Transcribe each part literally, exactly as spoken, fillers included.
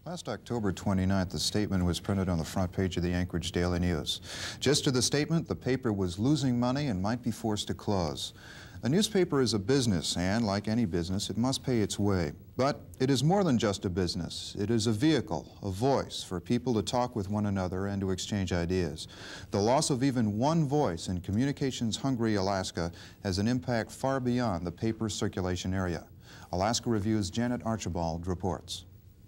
Last October twenty-ninth, the statement was printed on the front page of the Anchorage Daily News. Just to the statement, the paper was losing money and might be forced to close. A newspaper is a business, and like any business, it must pay its way. But it is more than just a business. It is a vehicle, a voice for people to talk with one another and to exchange ideas. The loss of even one voice in communications-hungry Alaska has an impact far beyond the paper's circulation area. Alaska Review's Janet Archibald reports.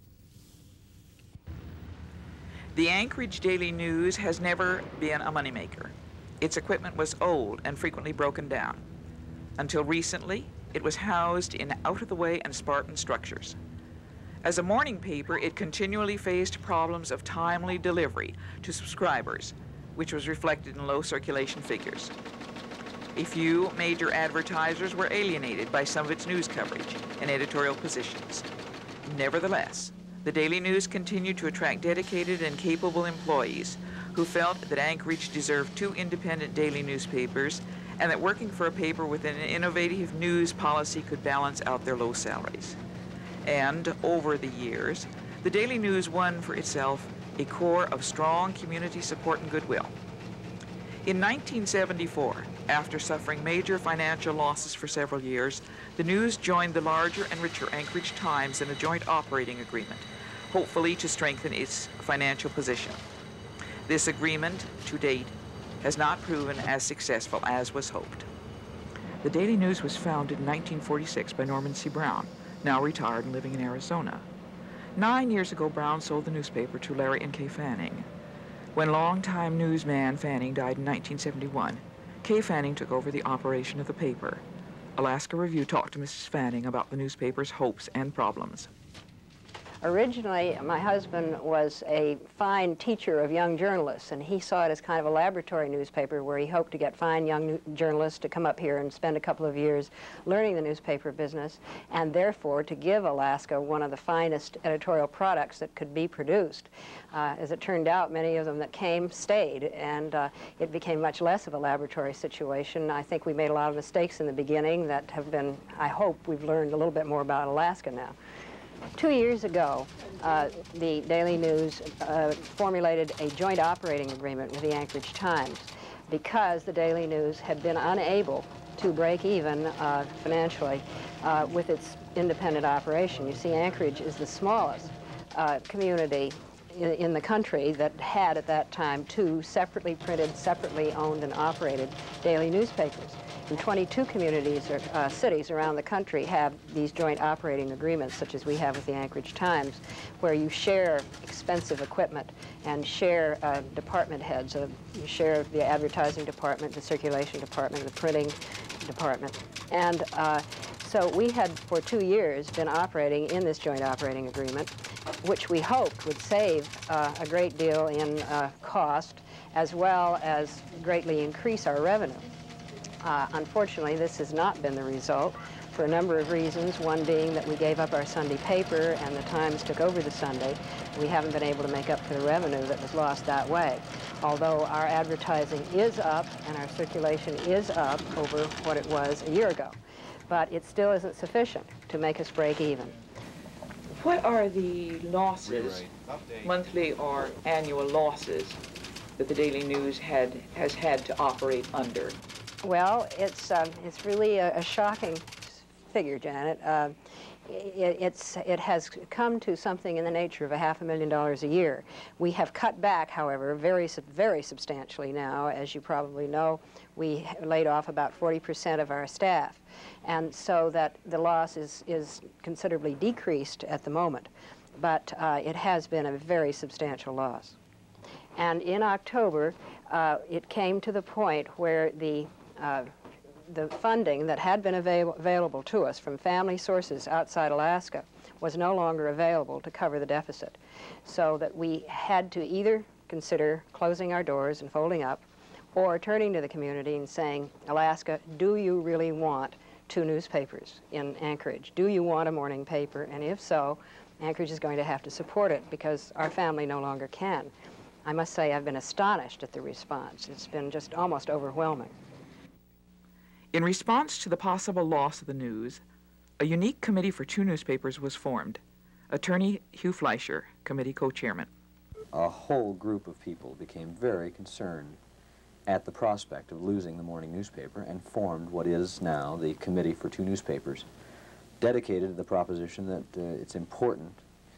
The Anchorage Daily News has never been a moneymaker. Its equipment was old and frequently broken down. Until recently, it was housed in out-of-the-way and Spartan structures. As a morning paper, it continually faced problems of timely delivery to subscribers, which was reflected in low circulation figures. A few major advertisers were alienated by some of its news coverage and editorial positions. Nevertheless, the Daily News continued to attract dedicated and capable employees who felt that Anchorage deserved two independent daily newspapers and that working for a paper with an innovative news policy could balance out their low salaries. And over the years, the Daily News won for itself a core of strong community support and goodwill. In nineteen seventy-four, after suffering major financial losses for several years, the News joined the larger and richer Anchorage Times in a joint operating agreement, hopefully to strengthen its financial position. This agreement, to date, has not proven as successful as was hoped. The Daily News was founded in nineteen forty-six by Norman C. Brown, now retired and living in Arizona. Nine years ago, Brown sold the newspaper to Larry and Kay Fanning. When longtime newsman Fanning died in nineteen seventy-one, Kay Fanning took over the operation of the paper. Alaska Review talked to Missus Fanning about the newspaper's hopes and problems. Originally, my husband was a fine teacher of young journalists, and he saw it as kind of a laboratory newspaper where he hoped to get fine young journalists to come up here and spend a couple of years learning the newspaper business, and therefore to give Alaska one of the finest editorial products that could be produced. Uh, as it turned out, many of them that came stayed, and uh, it became much less of a laboratory situation. I think we made a lot of mistakes in the beginning that have been, I hope we've learned a little bit more about Alaska now. Two years ago, uh, the Daily News uh, formulated a joint operating agreement with the Anchorage Times because the Daily News had been unable to break even uh, financially uh, with its independent operation. You see, Anchorage is the smallest uh, community in, in the country that had at that time two separately printed, separately owned and operated daily newspapers. And twenty-two communities or uh, cities around the country have these joint operating agreements, such as we have with the Anchorage Times, where you share expensive equipment and share uh, department heads. Uh, you share the advertising department, the circulation department, the printing department. And uh, so we had, for two years, been operating in this joint operating agreement, which we hoped would save uh, a great deal in uh, cost, as well as greatly increase our revenue. Uh, unfortunately, this has not been the result for a number of reasons, one being that we gave up our Sunday paper and the Times took over the Sunday. We haven't been able to make up for the revenue that was lost that way. Although our advertising is up and our circulation is up over what it was a year ago. But it still isn't sufficient to make us break even. What are the losses, monthly or annual losses, that the Daily News had, has had to operate under? Well, it's, uh, it's really a, a shocking figure, Janet. Uh, it, it's, it has come to something in the nature of a half a million dollars a year. We have cut back, however, very, very substantially now. As you probably know, we laid off about forty percent of our staff. And so that the loss is, is considerably decreased at the moment. But uh, it has been a very substantial loss. And in October, uh, it came to the point where the Uh, the funding that had been avail available to us from family sources outside Alaska was no longer available to cover the deficit, so that we had to either consider closing our doors and folding up, or turning to the community and saying, Alaska, do you really want two newspapers in Anchorage? Do you want a morning paper? And if so, Anchorage is going to have to support it because our family no longer can. I must say I've been astonished at the response. It's been just almost overwhelming. In response to the possible loss of the News, a unique committee for two newspapers was formed. Attorney Hugh Fleisher, committee co-chairman. A whole group of people became very concerned at the prospect of losing the morning newspaper and formed what is now the Committee for Two Newspapers, dedicated to the proposition that uh, it's important,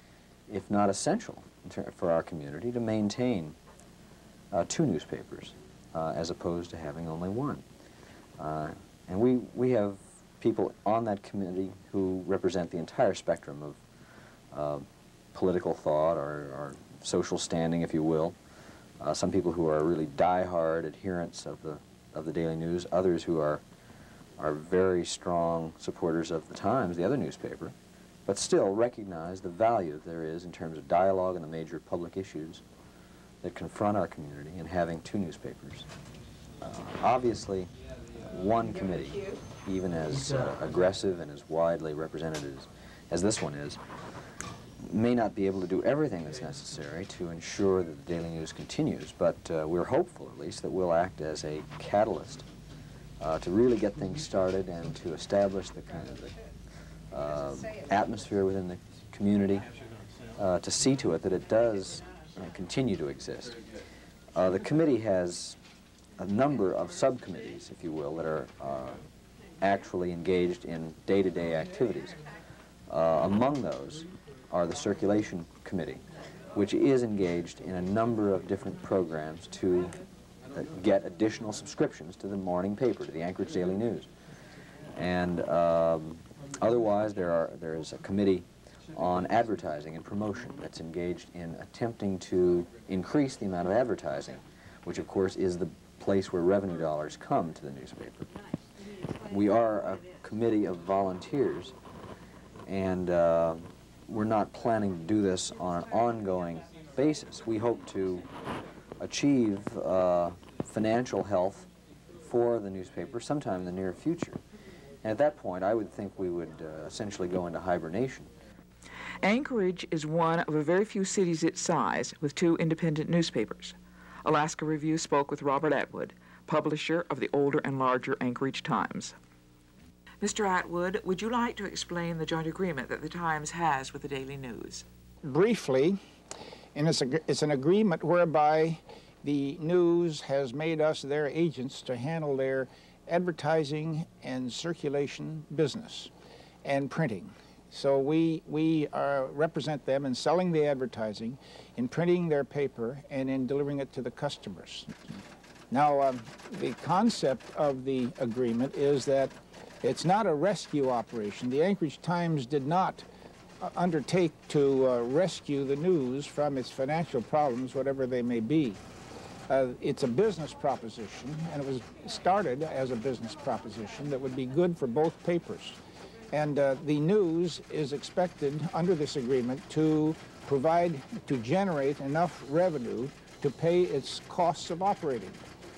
if not essential, for our community to maintain uh, two newspapers uh, as opposed to having only one. Uh, and we, we have people on that committee who represent the entire spectrum of uh, political thought or, or social standing, if you will. Uh, some people who are really die-hard adherents of the, of the Daily News, others who are, are very strong supporters of the Times, the other newspaper, but still recognize the value that there is in terms of dialogue and the major public issues that confront our community in having two newspapers. Uh, obviously, one committee, even as uh, aggressive and as widely represented as, as this one is, may not be able to do everything that's necessary to ensure that the Daily News continues, but uh, we're hopeful, at least, that we'll act as a catalyst uh, to really get things started and to establish the kind of the, uh, atmosphere within the community uh, to see to it that it does uh, continue to exist. Uh, the committee has a number of subcommittees, if you will, that are uh, actually engaged in day-to-day activities. Uh, among those are the Circulation Committee, which is engaged in a number of different programs to uh, get additional subscriptions to the morning paper, to the Anchorage Daily News. And um, otherwise, there are there is a committee on advertising and promotion that's engaged in attempting to increase the amount of advertising, which of course is the place where revenue dollars come to the newspaper. We are a committee of volunteers, and uh, we're not planning to do this on an ongoing basis. We hope to achieve uh, financial health for the newspaper sometime in the near future. And at that point, I would think we would uh, essentially go into hibernation. Anchorage is one of a very few cities its size with two independent newspapers. Alaska Review spoke with Robert Atwood, publisher of the older and larger Anchorage Times. Mister Atwood, would you like to explain the joint agreement that the Times has with the Daily News? Briefly, and it's, a, it's an agreement whereby the News has made us their agents to handle their advertising and circulation business and printing. So we, we uh, represent them in selling the advertising, in printing their paper, and in delivering it to the customers. Now, um, the concept of the agreement is that it's not a rescue operation. The Anchorage Times did not uh, undertake to uh, rescue the News from its financial problems, whatever they may be. Uh, it's a business proposition, and it was started as a business proposition that would be good for both papers. And uh, the News is expected, under this agreement, to provide, to generate enough revenue to pay its costs of operating.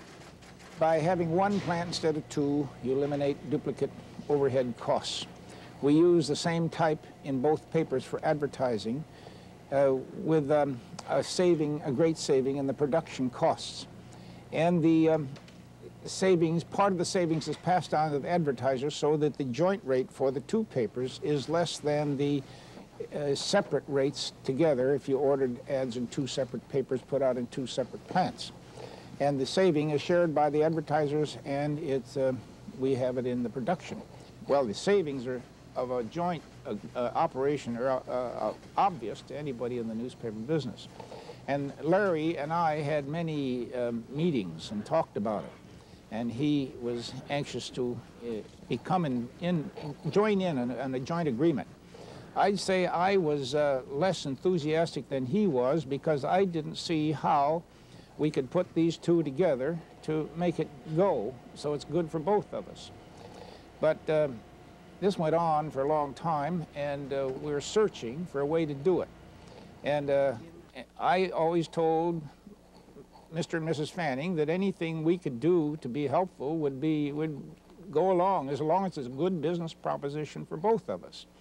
By having one plant instead of two, you eliminate duplicate overhead costs. We use the same type in both papers for advertising, uh, with um, a saving, a great saving in the production costs. And the um, savings, part of the savings is passed on to the advertisers so that the joint rate for the two papers is less than the uh, separate rates together if you ordered ads in two separate papers put out in two separate plants. And the saving is shared by the advertisers, and it's, uh, we have it in the production. Well, the savings are of a joint uh, uh, operation are uh, uh, obvious to anybody in the newspaper business. And Larry and I had many um, meetings and talked about it. And he was anxious to uh, become in, in, join in on, on a joint agreement. I'd say I was uh, less enthusiastic than he was because I didn't see how we could put these two together to make it go so it's good for both of us. But uh, this went on for a long time, and uh, we were searching for a way to do it. And uh, I always told Mister and Missus Fanning that anything we could do to be helpful would be would go along, as long as it's a good business proposition for both of us.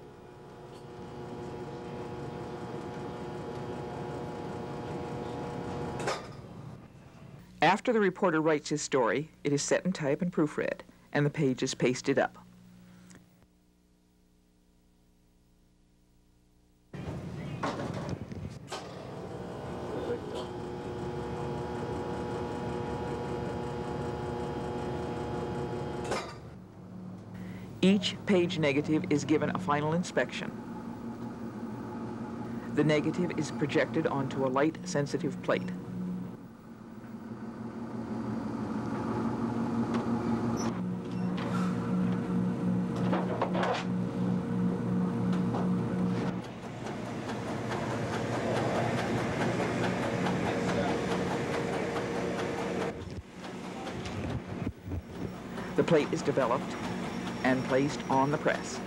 After the reporter writes his story, it is set in type and proofread, and the page is pasted up. Each page negative is given a final inspection. The negative is projected onto a light-sensitive plate. The plate is developed and placed on the press.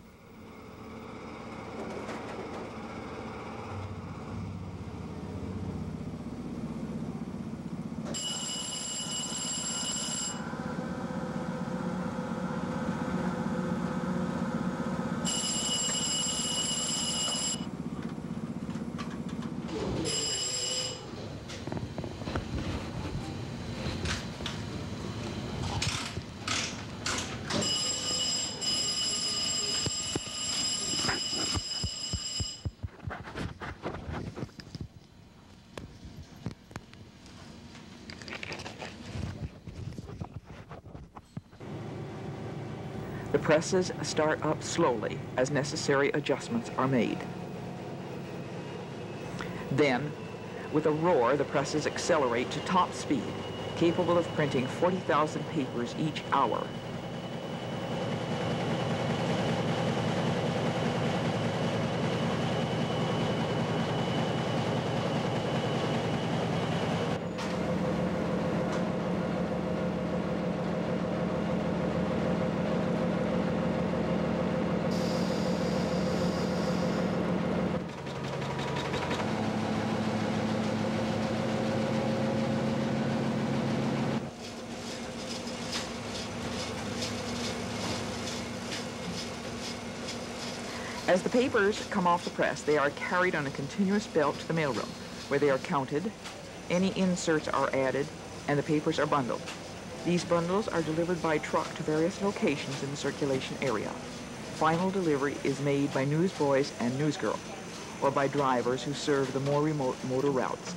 The presses start up slowly as necessary adjustments are made. Then, with a roar, the presses accelerate to top speed, capable of printing forty thousand papers each hour. As the papers come off the press, they are carried on a continuous belt to the mailroom, where they are counted, any inserts are added, and the papers are bundled. These bundles are delivered by truck to various locations in the circulation area. Final delivery is made by newsboys and newsgirls, or by drivers who serve the more remote motor routes.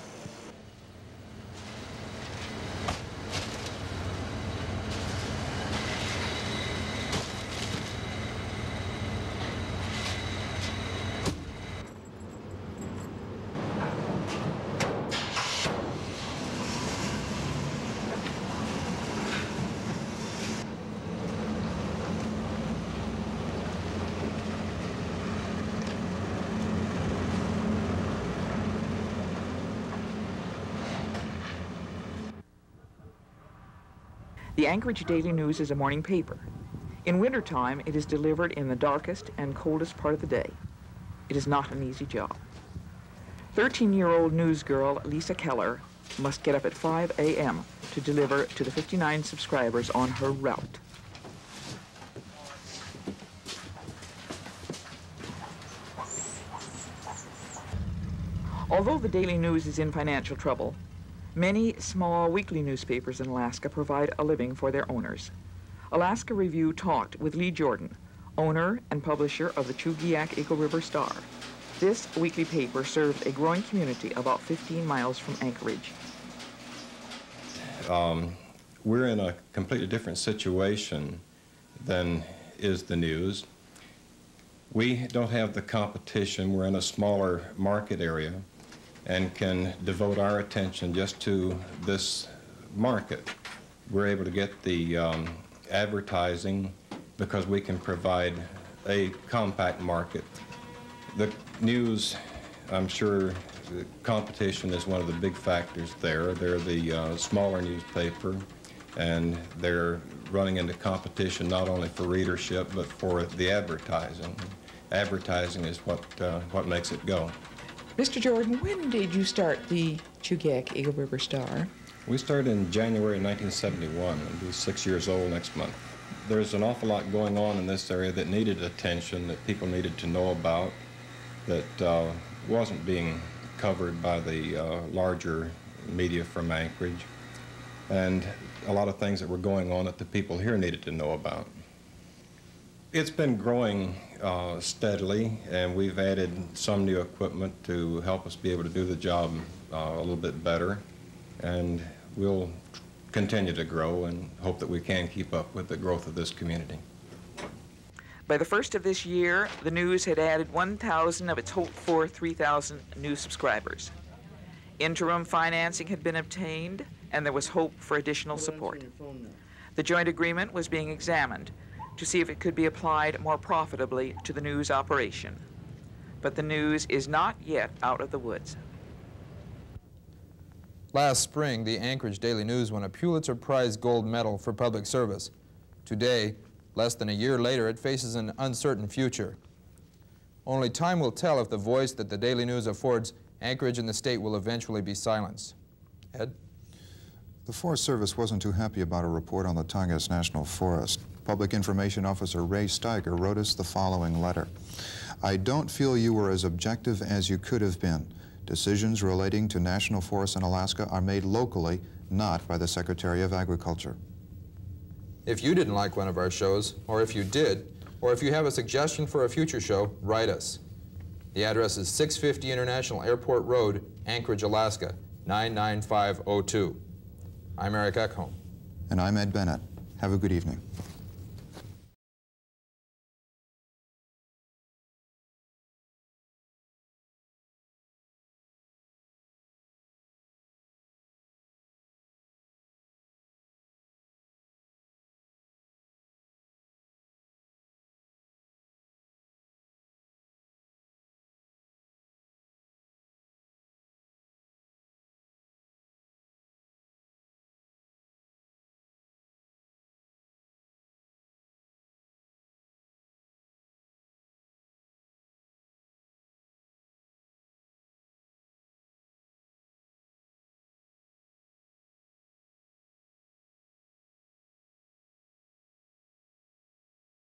The Anchorage Daily News is a morning paper. In wintertime, it is delivered in the darkest and coldest part of the day. It is not an easy job. thirteen-year-old newsgirl Lisa Keller must get up at five A M to deliver to the fifty-nine subscribers on her route. Although the Daily News is in financial trouble, many small weekly newspapers in Alaska provide a living for their owners. Alaska Review talked with Lee Jordan, owner and publisher of the Chugiak-Eagle River Star. This weekly paper serves a growing community about fifteen miles from Anchorage. Um, we're in a completely different situation than is the news. We don't have the competition. We're in a smaller market area and can devote our attention just to this market. We're able to get the um, advertising because we can provide a compact market. The news, I'm sure the competition is one of the big factors there. They're the uh, smaller newspaper, and they're running into competition not only for readership but for the advertising. Advertising is what, uh, what makes it go. Mister Jordan, when did you start the Chugiak-Eagle River Star? We started in January nineteen seventy-one. I'll be six years old next month. There's an awful lot going on in this area that needed attention, that people needed to know about, that uh, wasn't being covered by the uh, larger media from Anchorage, and a lot of things that were going on that the people here needed to know about. It's been growing uh, steadily, and we've added some new equipment to help us be able to do the job uh, a little bit better. And we'll continue to grow and hope that we can keep up with the growth of this community. By the first of this year, the News had added one thousand of its hoped-for three thousand new subscribers. Interim financing had been obtained, and there was hope for additional support. The joint agreement was being examined to see if it could be applied more profitably to the News operation. But the News is not yet out of the woods. Last spring, the Anchorage Daily News won a Pulitzer Prize Gold Medal for public service. Today, less than a year later, it faces an uncertain future. Only time will tell if the voice that the Daily News affords Anchorage and the state will eventually be silenced. Ed? The Forest Service wasn't too happy about a report on the Tongass National Forest. Public Information Officer Ray Steiger wrote us the following letter. I don't feel you were as objective as you could have been. Decisions relating to national forests in Alaska are made locally, not by the Secretary of Agriculture. If you didn't like one of our shows, or if you did, or if you have a suggestion for a future show, write us. The address is six fifty International Airport Road, Anchorage, Alaska, nine nine five oh two. I'm Eric Eckholm. And I'm Ed Bennett. Have a good evening.